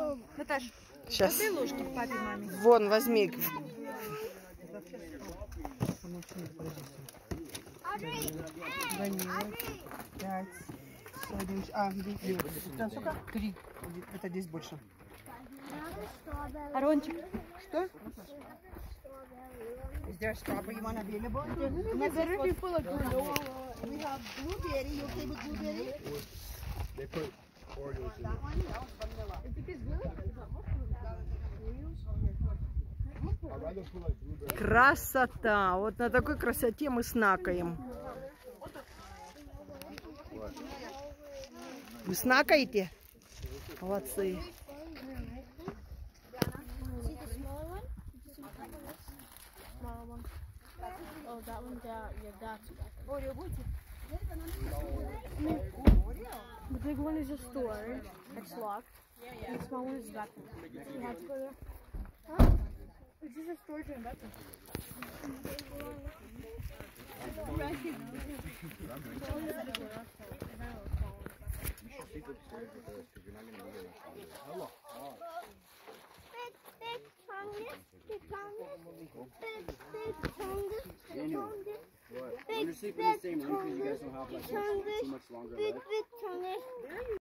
Наташ, Сейчас. дай ложки папе, маме. Вон, возьми. 5 это сколько? 3. Это здесь больше. Арончик. Что? Is there strawberry one available? We have blueberry. You okay with blueberry? They put Oreos in That one? No, vanilla. I'd rather put like blueberry. Красота. Вот на такой красоте мы снакаем. Вы снакаете? Молодцы. See the smaller one? Smaller one. Oh, that one, yeah, that's Oreo будете? the big one is a store. It's locked. And the small one is back there. You have to go there. Huh? It's just a storage room. That's it. Sleep upstairs with us because you're not going to need it. Hello. Big chungus, big chungus, big chungus, chungus. What? When you're sleeping in the same room because you guys don't have like too much longer left. Big chungus.